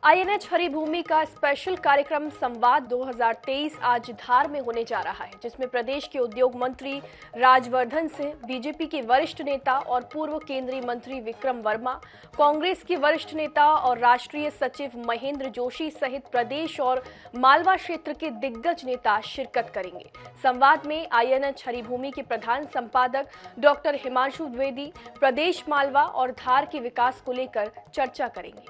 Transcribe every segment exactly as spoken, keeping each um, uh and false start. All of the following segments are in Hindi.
आईएनएच हरिभूमि का स्पेशल कार्यक्रम संवाद दो हज़ार तेईस आज धार में होने जा रहा है, जिसमें प्रदेश के उद्योग मंत्री राजवर्धन सिंह, बीजेपी के वरिष्ठ नेता और पूर्व केंद्रीय मंत्री विक्रम वर्मा, कांग्रेस के वरिष्ठ नेता और राष्ट्रीय सचिव महेंद्र जोशी सहित प्रदेश और मालवा क्षेत्र के दिग्गज नेता शिरकत करेंगे। संवाद में आईएनएच हरिभूमि के प्रधान संपादक डॉक्टर हिमांशु द्विवेदी प्रदेश, मालवा और धार के विकास को लेकर चर्चा करेंगे।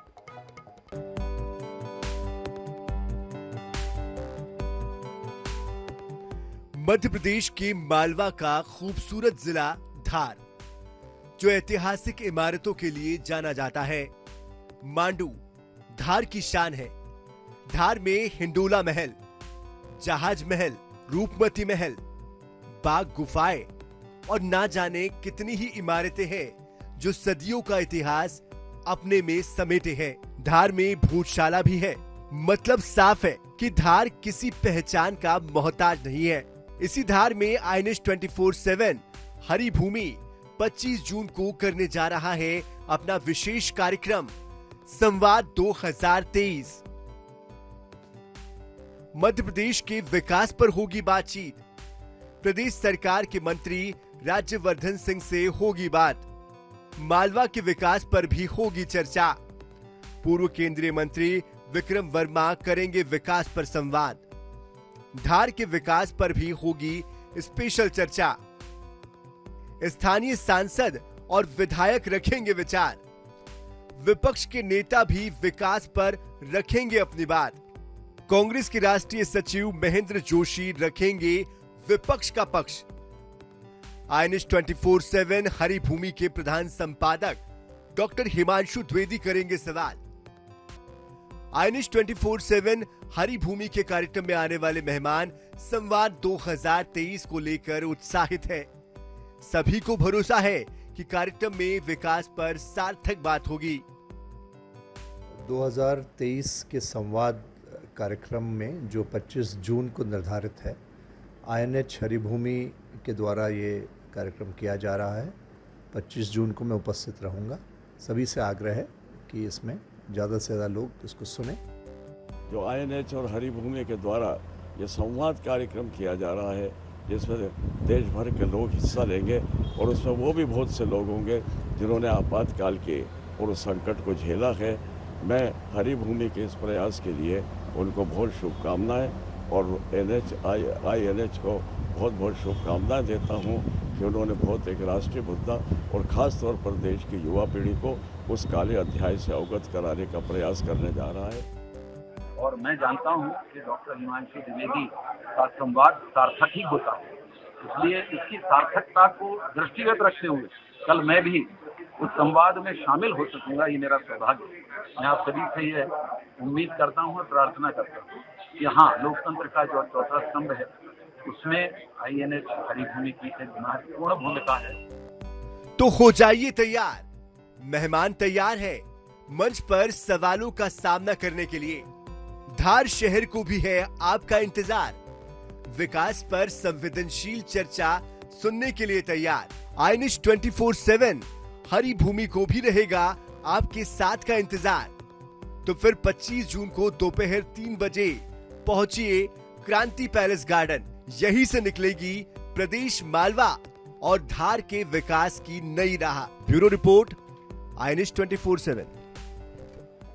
मध्य प्रदेश के मालवा का खूबसूरत जिला धार, जो ऐतिहासिक इमारतों के लिए जाना जाता है। मांडू धार की शान है। धार में हिंडोला महल, जहाज महल, रूपमती महल, बाग गुफाएं और ना जाने कितनी ही इमारतें हैं जो सदियों का इतिहास अपने में समेटे हैं। धार में भोजशाला भी है। मतलब साफ है कि धार किसी पहचान का मोहताज नहीं है। इसी धार में आईएनएच चौबीस सात हरिभूमि पच्चीस जून को करने जा रहा है अपना विशेष कार्यक्रम संवाद दो हज़ार तेईस। मध्य प्रदेश के विकास पर होगी बातचीत। प्रदेश सरकार के मंत्री राज्यवर्धन सिंह से होगी बात। मालवा के विकास पर भी होगी चर्चा। पूर्व केंद्रीय मंत्री विक्रम वर्मा करेंगे विकास पर संवाद। धार के विकास पर भी होगी स्पेशल चर्चा। स्थानीय सांसद और विधायक रखेंगे विचार। विपक्ष के नेता भी विकास पर रखेंगे अपनी बात। कांग्रेस के राष्ट्रीय सचिव महेंद्र जोशी रखेंगे विपक्ष का पक्ष। आईएनएच चौबीस सात हरिभूमि के प्रधान संपादक डॉक्टर हिमांशु द्विवेदी करेंगे सवाल। आईएनएच चौबीस सात हरिभूमि के कार्यक्रम में आने वाले मेहमान संवाद दो हज़ार तेईस को लेकर उत्साहित है। सभी को भरोसा है कि कार्यक्रम में विकास पर सार्थक बात होगी। दो हज़ार तेईस के संवाद कार्यक्रम में जो पच्चीस जून को निर्धारित है, आईएनएच हरिभूमि के द्वारा ये कार्यक्रम किया जा रहा है। पच्चीस जून को मैं उपस्थित रहूंगा। सभी से आग्रह है कि इसमें ज़्यादा से ज़्यादा लोग इसको सुने। जो आईएनएच और हरिभूमि के द्वारा ये संवाद कार्यक्रम किया जा रहा है, जिसमें देश भर के लोग हिस्सा लेंगे और उसमें वो भी बहुत से लोग होंगे जिन्होंने आपातकाल के और उस संकट को झेला है। मैं हरिभूमि के इस प्रयास के लिए उनको बहुत शुभकामनाएं और एनएच आई आईएनएच को बहुत बहुत शुभकामनाएं देता हूं कि उन्होंने बहुत एक राष्ट्रीय मुद्दा और ख़ास तौर पर देश की युवा पीढ़ी को उस काले अध्याय से अवगत कराने का प्रयास करने जा रहा है। और मैं जानता हूं कि डॉक्टर हिमांशु द्विवेदी का संवाद सार्थक ही होता है, इसलिए इसकी सार्थकता को दृष्टिगत रखते हुए कल मैं भी उस संवाद में शामिल हो सकूंगा। ये मेरा सौभाग्य। मैं आप सभी से ये उम्मीद करता हूं और प्रार्थना करता हूं कि हाँ, लोकतंत्र का जो चौथा स्तंभ है उसमें आईएनएच हरिभूमि की एक महत्वपूर्ण भूमिका है। तो हो जाइए तैयार। मेहमान तैयार है मंच पर सवालों का सामना करने के लिए। धार शहर को भी है आपका इंतजार। विकास पर संवेदनशील चर्चा सुनने के लिए तैयार। आईएनएच चौबीस सात हरिभूमि को भी रहेगा आपके साथ का इंतजार। तो फिर पच्चीस जून को दोपहर तीन बजे पहुंचिए क्रांति पैलेस गार्डन। यहीं से निकलेगी प्रदेश, मालवा और धार के विकास की नई राह। ब्यूरो रिपोर्ट, आईएनएच चौबीस सात।